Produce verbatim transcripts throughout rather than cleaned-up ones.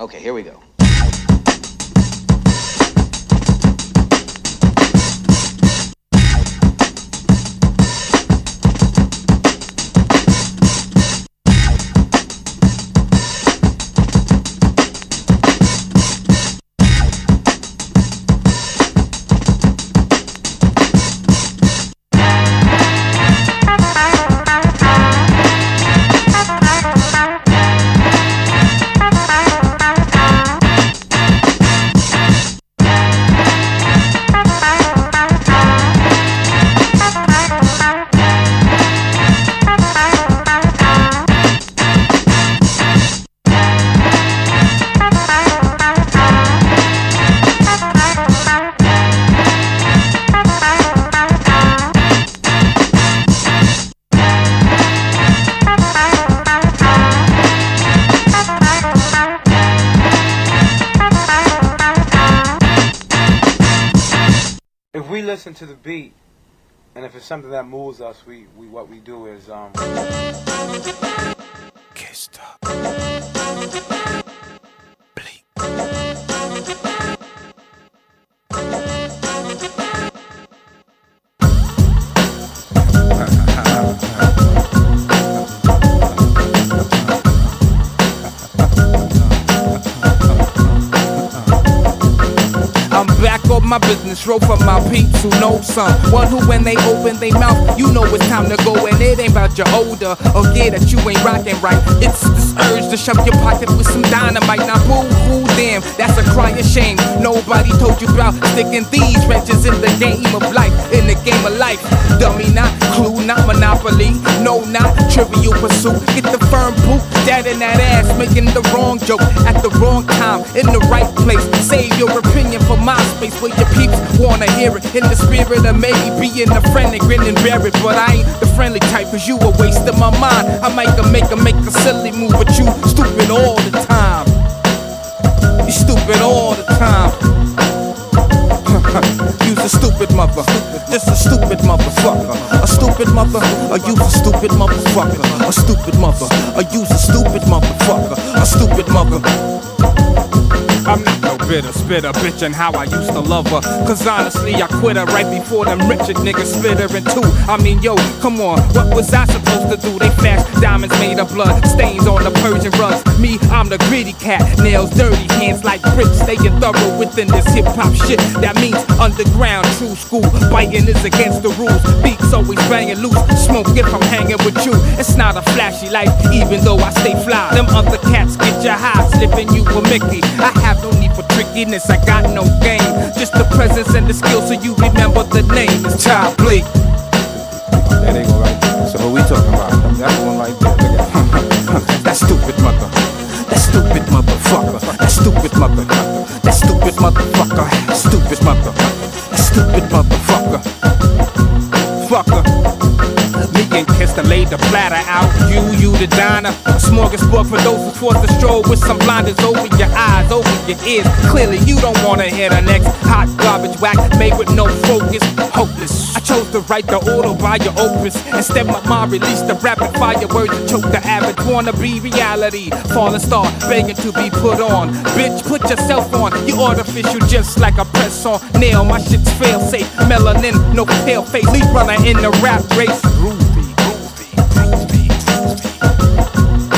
Okay, here we go. If we listen to the beat, and if it's something that moves us, we, we what we do is um. Can't stop. Bleak. I'm back on my business, roll for my peeps who know some. One who when they open they mouth, you know it's time to go. And it ain't about your older or yeah that you ain't rocking right. It's this urge to shove your pocket with some dynamite. Now boo hoo damn, that's a cry of shame. Nobody told you about sticking these wrenches in the game of life. In the game of life, dummy not clue, not monopoly. No, not trivial pursuit. Get the firm boot, that in that ass, making the wrong joke at the wrong time, in the right place. Save your opinion for my space where your peeps wanna hear it. In the spirit of maybe being a friend and grin and bear it. But I ain't the friendly type, cause you a waste of my mind. I might make a make a silly move, but you stupid all the time. You stupid all the time. You's a stupid mother, just a stupid motherfucker. A stupid mother, or you's a stupid motherfucker. A stupid mother, or you's a stupid motherfucker. A stupid mother. I'm not no bitter spitter, bitch, and how I used to love her. Cause honestly, I quit her right before them Richard niggas split her in two. I mean, yo, come on, what was I supposed to do? They flash diamonds made of blood, stains on the Persian rugs. Me, I'm the gritty cat, nails dirty, hands like bricks. Staying thorough within this hip hop shit. That means underground, true school. Biting is against the rules. Beats always banging loose. Smoke if I'm hanging with you. It's not a flashy life, even though I stay fly. Them other cats get you high, slipping you a Mickey. I have no need for trickiness, I got no game. Just the presence and the skill so you remember the name. It's Child Bleak. That ain't go right there. So who we talking about? That's the one right there. That stupid mother. That stupid motherfucker. That stupid mother. That stupid motherfucker. Stupid mother. That stupid motherfucker. Fucker. Me and Kista laid the platter out. You, you the diner. A smorgasbord for those who's forced to stroll with some blinders over your eyes, over your ears. Clearly you don't wanna hear the next hot garbage whack made with no focus. Hopeless. I chose to write the auto by your opus. Instead my mind released the rapid fire words that choke the average. Wanna be reality. Falling star begging to be put on. Bitch, put yourself on. You artificial just like a press on nail. My shit's fail safe. Melanin, no pale face. Lead runner in the rap race. Groovy, groovy, groovy, groovy.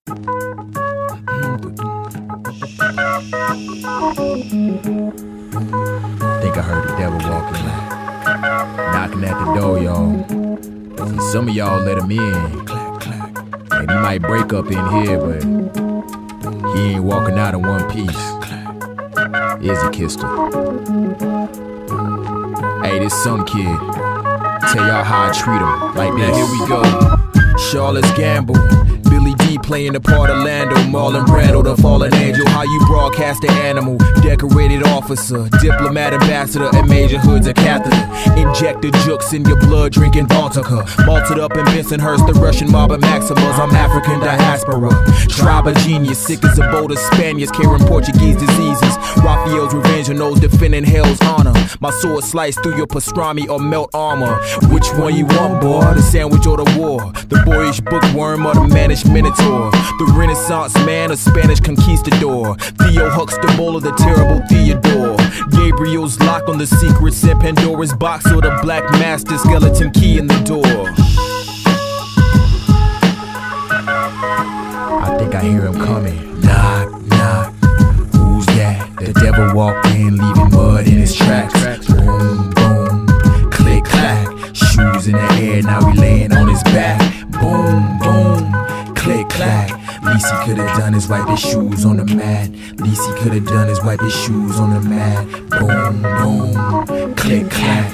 Think I heard the devil walking, knocking at the door, y'all. See, some of y'all let him in, and he might break up in here, but he ain't walking out in one piece. Izzy kissed her. Hey, this some kid. Tell y'all how I treat him. Like this. Here we go. Charlotte's Gamble. Billy D playing the part of Lando. Marlon Brando, the fallen angel. How you broadcast the animal. Decorated officer, diplomat ambassador, and major hoods a catheter. Inject the jukes in your blood, drinking vodka. Malted up in Bensonhurst, the Russian mob of Maximus. I'm African diaspora. Tribe of genius, sick as a boat of Spaniards, carrying Portuguese diseases. Raphael's revenge on those defending hell's honor. My sword sliced through your pastrami or melt armor. Which one you want, boy? The sandwich or the war? The boyish bookworm or the mannish minotaur? The Renaissance man or Spanish conquistador? Theo Huxtable or the terrible Theodore? Gabriel's lock on the secrets in Pandora's box, or the black master skeleton key in the door? I think I hear him coming. Knock, knock. Who's that? The devil walked in, leaving mud in his tracks. Boom, boom, click, clack. Shoes in the air, now we laying on his back. Boom, boom, click, clack. Least he could've done is wipe his shoes on the mat. Least he could've done is wipe his shoes on the mat. Boom, boom, click, clack.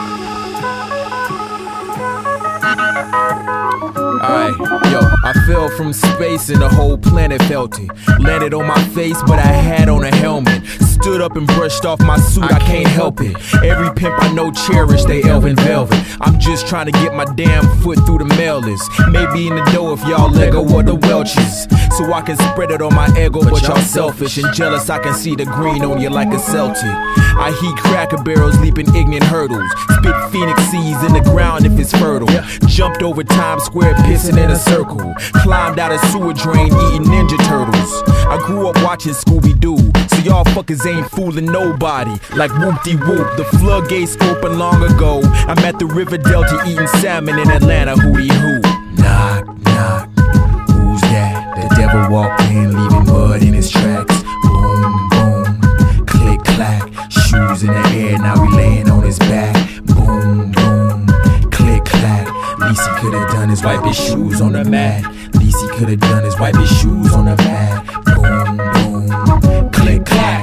Alright, yo, I fell from space and the whole planet felt it. Landed on my face, but I had on a helmet. Stood up and brushed off my suit, I can't help it. Every pimp I know cherish they elven velvet. I'm just trying to get my damn foot through the mail list. Maybe in the dough if y'all Lego or the Welches, so I can spread it on my ego, but y'all selfish and jealous. I can see the green on you like a Celtic. I heat cracker barrels, leaping ignorant hurdles. Spit phoenix seeds in the ground if it's fertile. Jumped over Times Square, pissing in a circle. Climbed out a sewer drain, eating Ninja Turtles. I grew up watching Scooby-Doo, so y'all fuckers ain't fooling nobody. Like whoop-de-whoop, the floodgates opened long ago. I'm at the river delta eating salmon in Atlanta, hootie-hoo. Knock, knock. Who's that? The devil walked in, leaving mud in his tracks. Boom, boom, click, clack. Shoes in the air, now we laying on his back. Boom, boom, click, clack. Least he could've done is wipe his shoes on the mat. Least he could've done is wipe his shoes on the mat. Boom, boom, click, clack.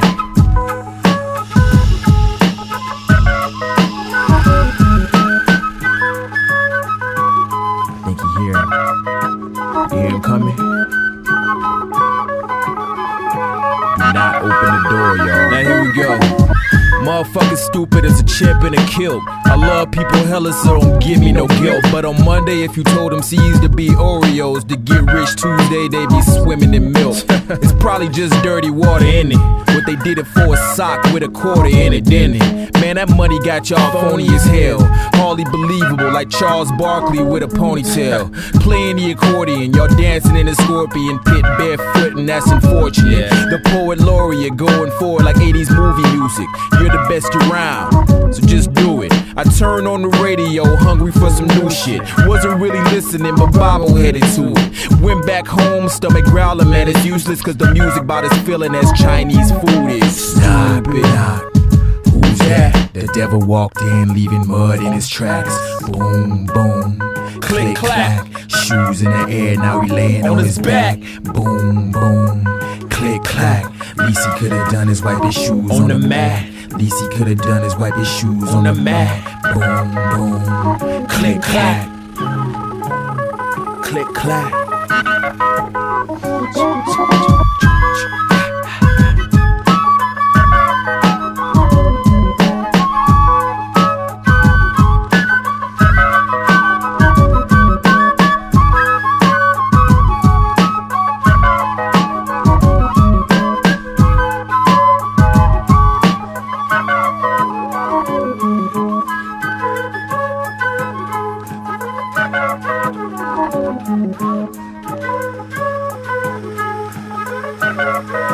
Think you hear him? You hear him coming? Do not open the door, y'all. Now here we go. Motherfucker stupid as a chimp in a kilt. I love people hella, so don't give me no guilt. But on Monday, if you told them C used to be Oreos, to get rich Tuesday, they be swimming in milk. It's probably just dirty water in it. What they did it for a sock with a quarter in it, didn't it? Man, that money got y'all phony as hell. Hardly believable, like Charles Barkley with a ponytail. Playing the accordion, y'all dancing in a scorpion pit barefoot, and that's unfortunate. The poet laureate going forward like eighties movie music. You're the best around, so just do it. I turned on the radio, hungry for some new shit. Wasn't really listening, but Bible headed to it. Went back home, stomach growling, man, it's useless, cause the music about as feeling as Chinese food is. Stop it, knock. Who's that? The devil walked in, leaving mud in his tracks. Boom, boom, click, clack. Shoes in the air, now we laying on his back. Boom, boom, click, clack. Least he could've done is wipe his shoes on the mat. Least he could've done is wipe his shoes on the mat. Boom, boom, click, clack. Click, clack. Thank you.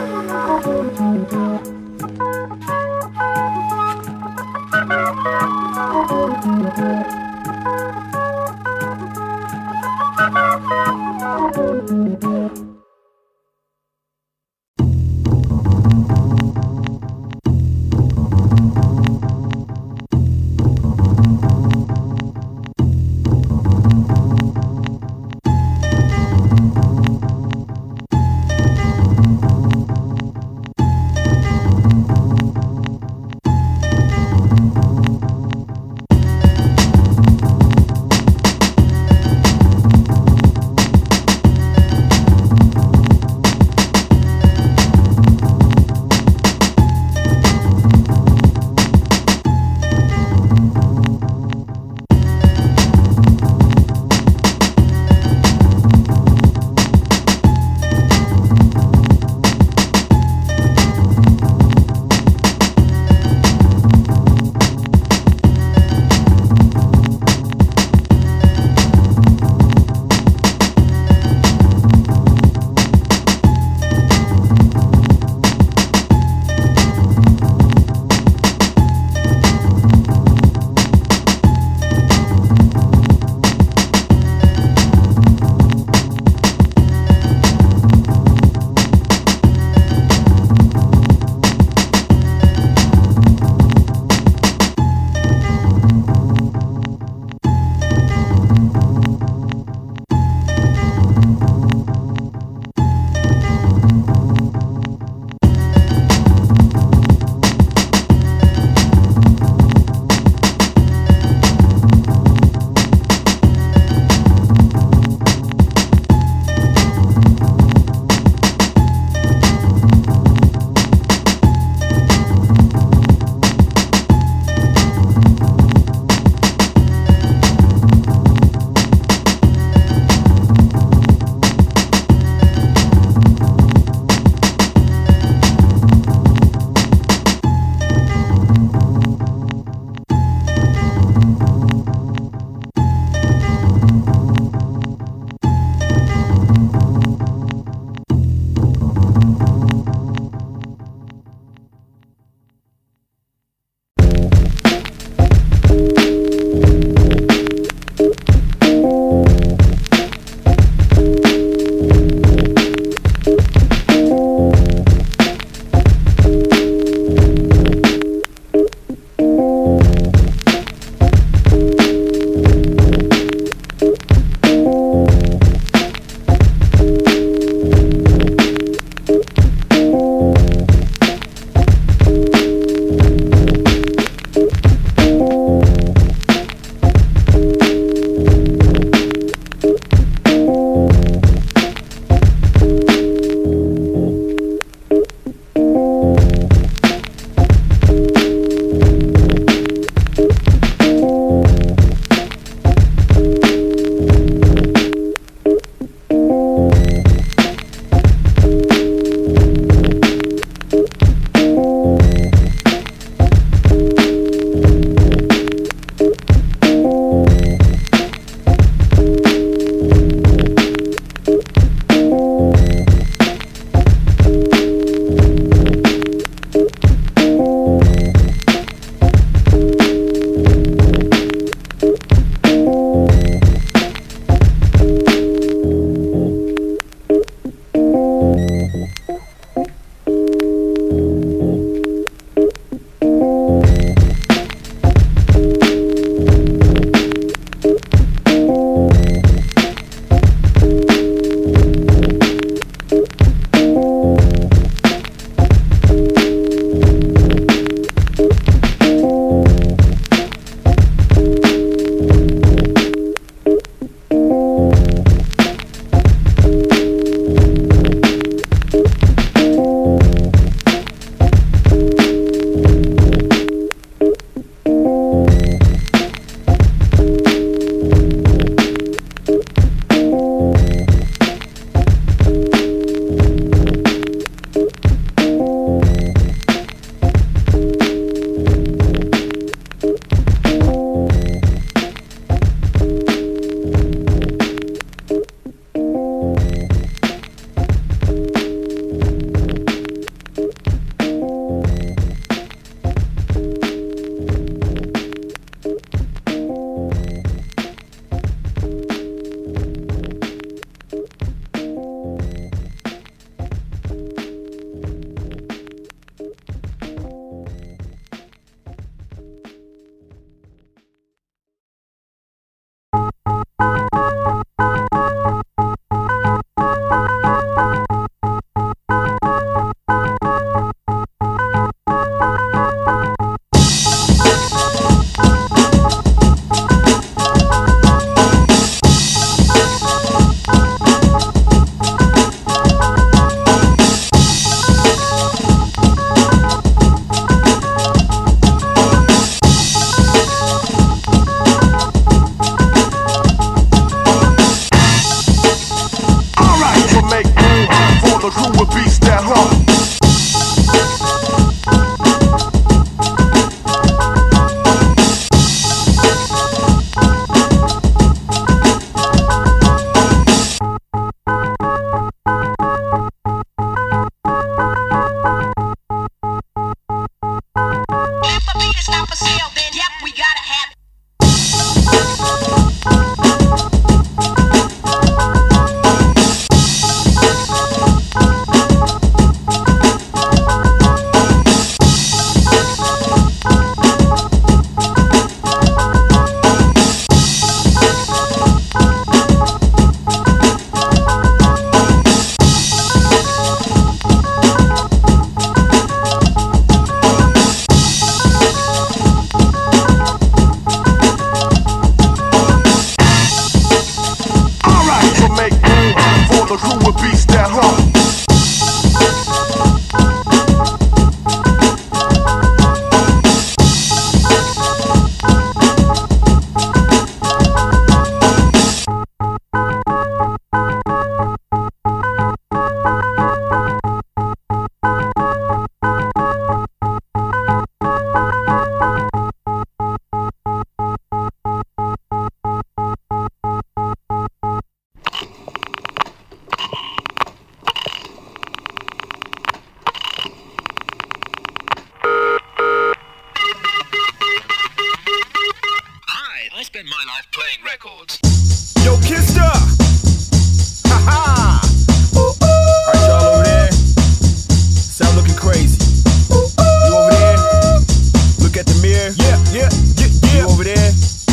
spent my life playing records. Yo, Kista! Ha ha! Alright, y'all over there. Sound looking crazy. You over there? Look at the mirror. Yeah, yeah, yeah, yeah. You over there?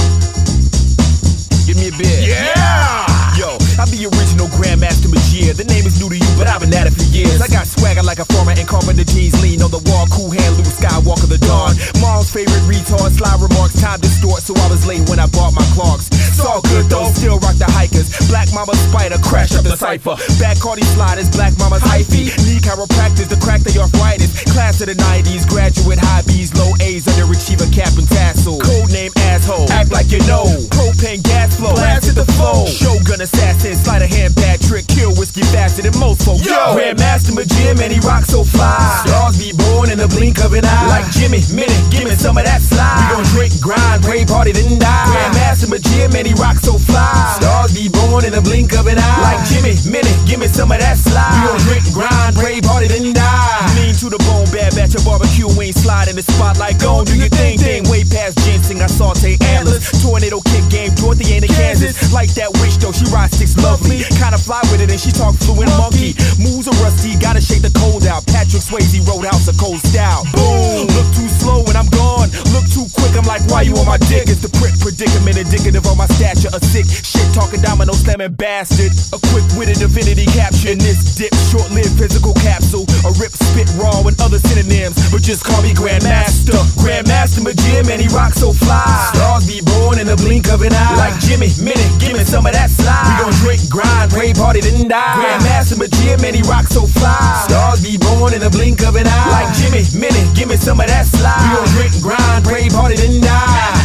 Give me a beer. Yeah! Yo, I'm the original Grandmaster Majir. The name is new to you, but I've been at it for years. I got swagger like a farmer and carpenter jeans. Lean on the wall, cool hand, Luke Skywalker the Dawn. Mom's favorite retard, sly remarks, time distort. So I was late when I bought my clocks. It's all good though, still rock the hikers. Black Mama Spider, crash up the cipher. Back Cardi sliders, Black Mama's hyphy. Knee chiropractors, the crack the arthritis. Class of the nineties, graduate high B's, low A's, underachiever cap and tassel. Code name asshole, act like you know. Propane gas flow, blast at the flow. Shogun assassin, slide a hand bad trick, kill whiskey faster than most folks. Yo, Grandmaster Majim and he rocks so fly. Stars be born in the blink of an eye. Like Jimmy, Minute, give me some of that slide. We gon' drink, grind, pray, party, then die. Grandmaster Majim and he rocks so fly. Stars be born in the blink of an eye. Like Jimmy, Minute, give me some of that slide. We gon' drink, grind, pray, party, then die. Mean to the bone, bad batch of barbecue wing, slide in the spotlight, go do your thing, thing. Way past ginseng, I saute antlers. Tornado kick game, Dorothy ain't in Kansas. Like that witch though, she rides sticks lovely. Kinda fly with it and she talk fluent monkey. Moves are rusty, gotta shake the cold out. Patrick Swayze, Roadhouse, a cold style. Boom! Look too slow when I'm gone. Look too quick, I'm like, why you on my dick? It's the prick predicament, indicative of my stature. A sick shit talking domino slamming bastard. A quick-witted divinity capture in this dip. Short-lived physical capsule. A rip, spit, raw, and other synonyms. But just call me Grandmaster. Grandmaster Majim and he rocks so fly. Stars be born in the blink of an eye. Like Jimmy, Minute, give me some of that slide. We gon' drink, grind, pray, party, then die. Grandmaster Majim and he rocks so fly. Stars be born in the blink of an eye. Like Jimmy, Minute, give me some of that slide. We gon' drink, grind, pray, party, then die.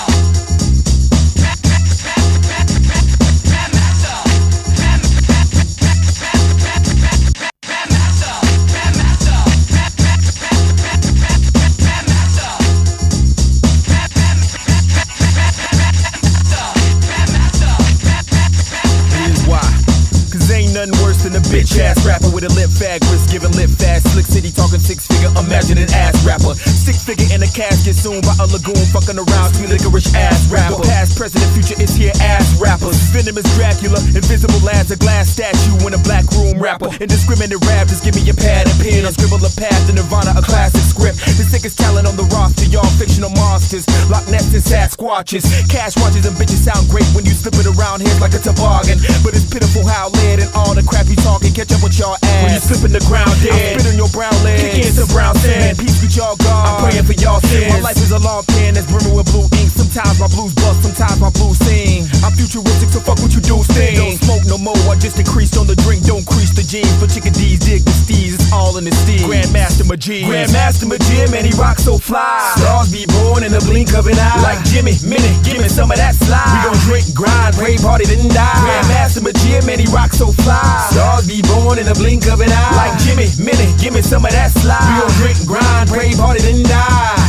Nothing worse than a bitch ass rapper with a lip fag wrist giving lip fast. Slick City talking six figure, imagine an ass rapper. Six figure in a casket soon by a lagoon fucking around. Sweet licorice ass rapper. Past, present, and future is here ass rappers. Venomous Dracula, invisible as a glass statue in a black room rapper. Indiscriminate rap, just give me a pad and pen. I'll scribble a path to Nirvana, a classic script. The sickest talent on the roster, y'all fictional monsters. Loch Ness and Sasquatches. Cash watches and bitches sound great when you slip it around here like a toboggan. But it's pitiful how lead and all the crap you talking catch up with y'all ass. When you slip in the ground dead, I spit on your brown legs, kick in some brown sand. Peace with y'all God, I'm praying for y'all sins. My life is a long pen that's brimming with blue ink. Sometimes my blues bust, sometimes my blues sing. I'm futuristic, so fuck what you do, sting. Don't smoke no more, I just increased on the drink. Don't crease the jeans, but chickadees dig the steez. It's all in the steez. Grandmaster Majim, Grandmaster Majim, and he rocks so fly. Stars be born in the blink of an eye. Like Jimmy, Minute, give me some of that slide. We gon' drink, grind, pray, party, then die. Grandmaster Majim, and he rocks so fly. Stars be born in the blink of an eye. Like Jimmy, Minute, give me some of that slide. We gon' drink, grind, pray, party, then die.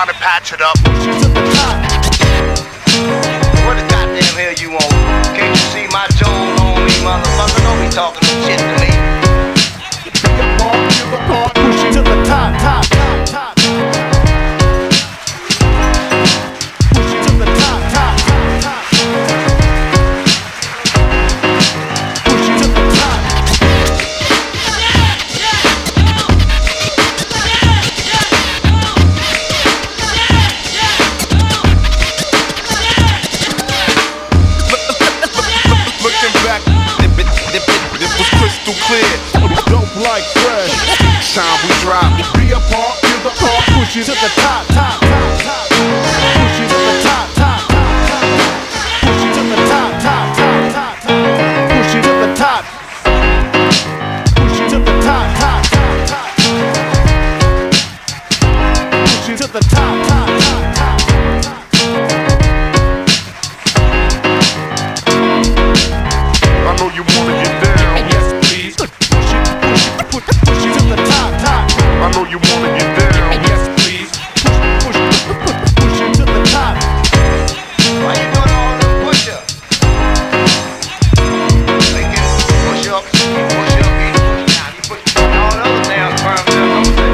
trying to patch it up. What the goddamn hell you want? Can't you see my Joel on me, motherfucker? Don't be talking no shit to me. Push it to the top, top, top, top. Push it to the top, top, top, top. Push it to the top. Looking back, it was crystal clear. Dope like fresh. Time we drop. Be a part, feel the part. Push it to the top, top, top, top. Push it to the top, top, top, top. Push it to the top, top, top, top, top. Push it to the top. Push it to the top, top, top, top. Push it to the top, top, top, top. I know you wanna get down. Yes, please. Push it, push it, push, push it to the top, top. I know you wanna get down. Yes, please. Push, push, push, push it to the top. Why you doing all this push-up? Make it push up, push up, push down. You push all those damn firms up.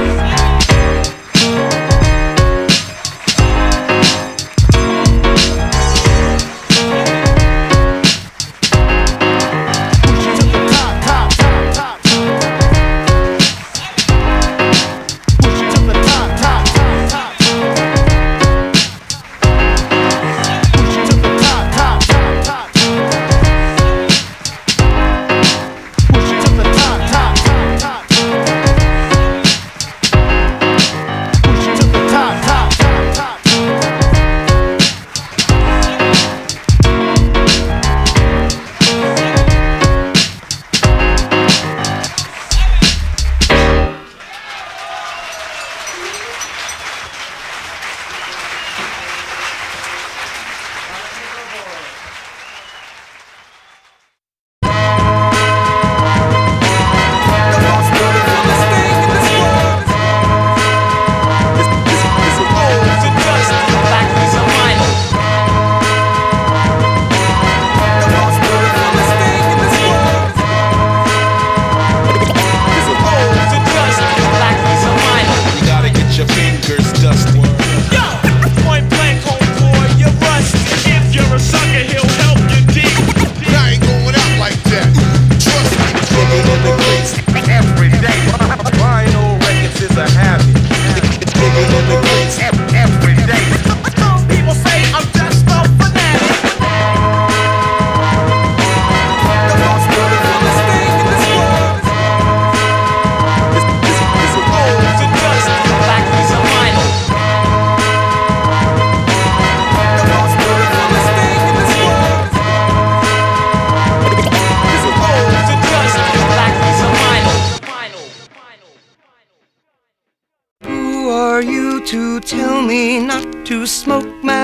To tell me not to smoke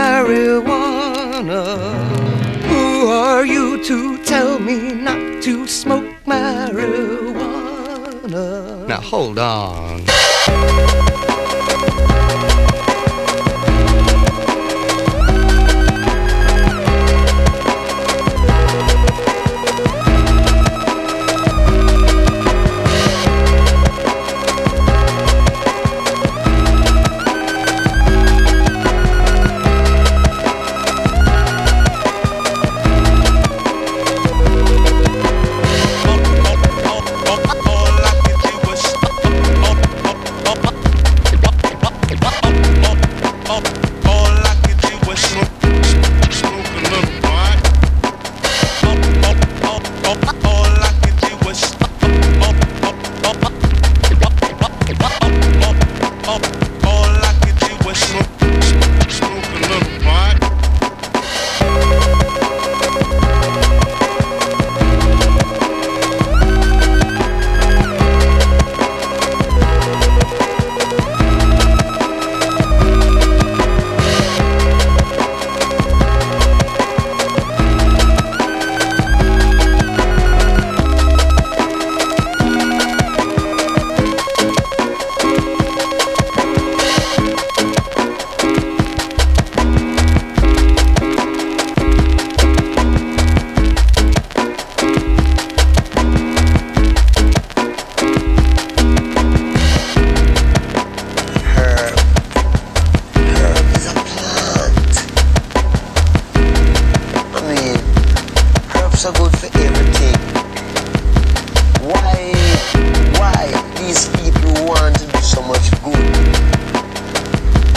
marijuana? Who are you to tell me not to smoke marijuana? Now hold on.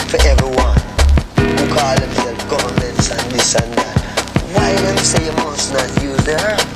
for everyone who call themselves governments and this and that. Why them say you must not use the herb?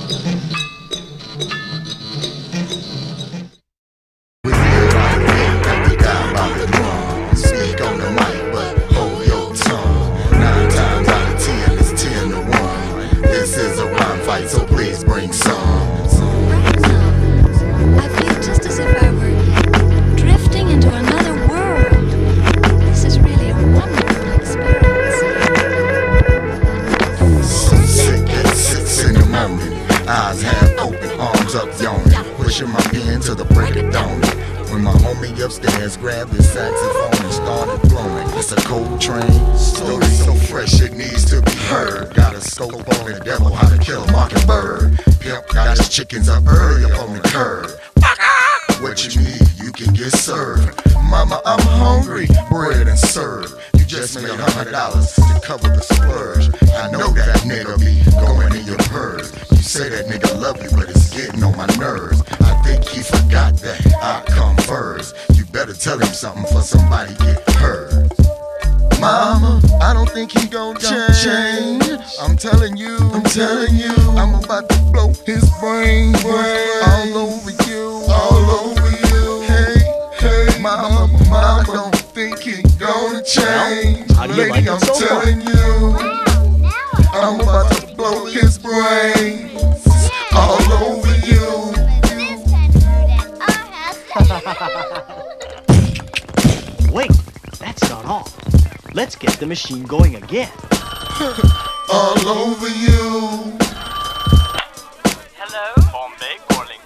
Chickens up early up on the curb. What you need, you can get served. Mama, I'm hungry. Bread and serve. You just made a hundred dollars to cover the splurge. I know that nigga be going in your purse. You say that nigga love you, but it's getting on my nerves. I think he forgot that I come first. You better tell him something for somebody get hurt. Mama, I don't think he gon' change. I'm telling you, I'm telling you, I'm about to blow his brain, brain all over you, all over you. Hey, hey, mama, mama, I don't think he gonna change. Lady, I'm telling you, I'm about to blow his brain all over you. Wait, that's not all. Let's get the machine going again. All over you. Hello? Bombay calling.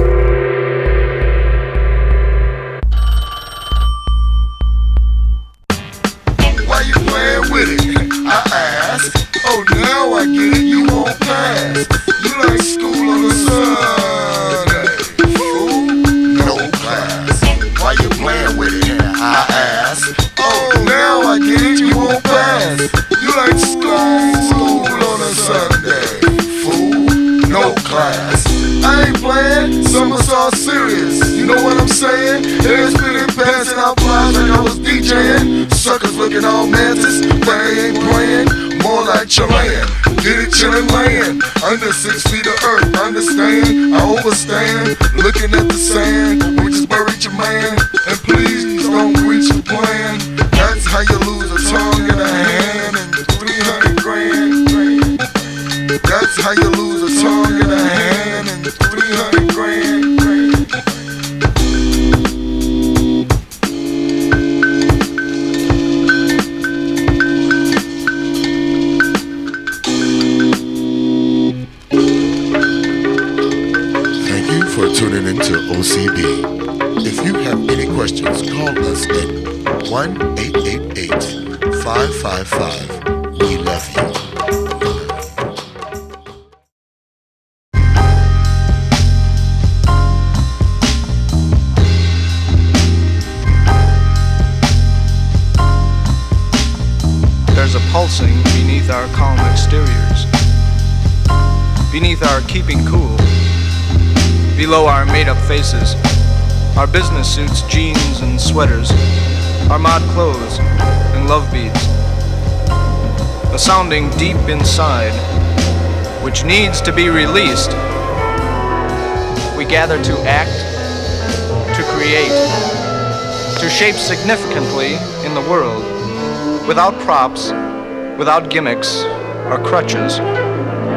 Why you playing with it? I ask. Oh, now I get it. You won't pass. You like school on a Sunday. Fool, no class. Why you playing with it? I ask. Oh, now I get it. You won't pass. You like school, school on a Sunday. Fool, no class. I ain't playing, summer's all serious. You know what I'm saying? They're spitting, passing out flies like I was DJing. Suckers looking all mantis, they ain't playing. More like Chilean, get it chillin' laying. Under six feet of earth, understand? I overstand, looking at the sand. We just buried your man, and please don't reach your plan. That's how you lose a tongue and a hand and three hundred grand. That's how you lose a tongue and a hand and three hundred grand. Thank you for tuning into O C B. If you have any questions, call us at one eight eight eight, five five five, we love you. There's a pulsing beneath our calm exteriors, beneath our keeping cool, below our made-up faces, our business suits, jeans and sweaters, our mod clothes and love beads. A sounding deep inside, which needs to be released. We gather to act, to create, to shape significantly in the world, without props, without gimmicks or crutches,